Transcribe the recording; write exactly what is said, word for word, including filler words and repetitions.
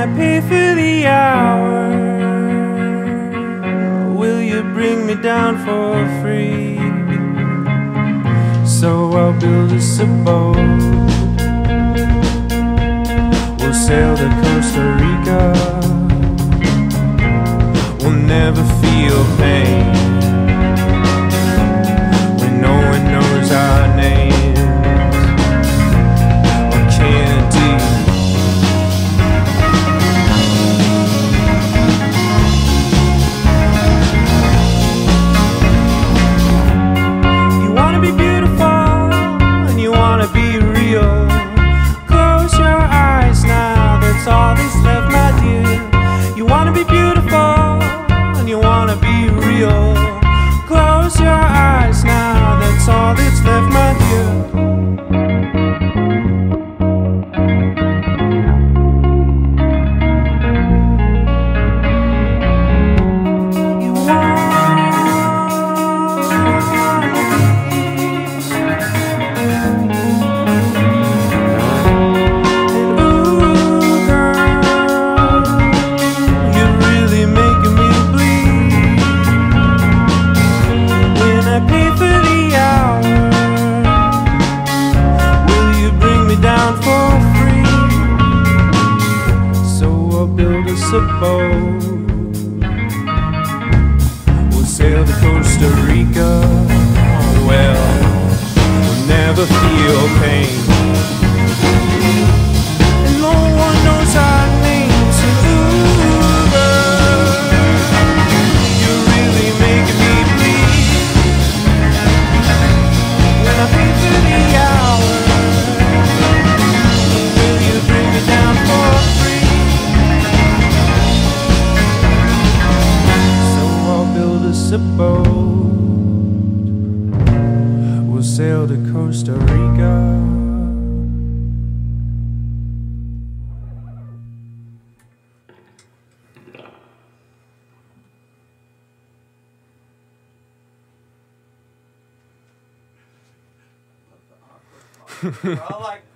I pay for the hour, will you bring me down for free? So I'll build us a boat, we'll sail to Costa Rica, we'll never feel pain when no one knows our names or candy. You wanna be beautiful and you wanna be real. Close your eyes now, that's all that's left, my dear. You wanna be beautiful and you wanna be real. Close your eyes now, that's all that's left, my dear. You wanna a boat, we'll sail to Costa Rica. Oh, well, we'll never feel pain and no one knows our names. Ooh, girl, you're really making me bleed when I pay for the hour. Will you bring me down for free? A boat, we'll sail to Costa Rica. I like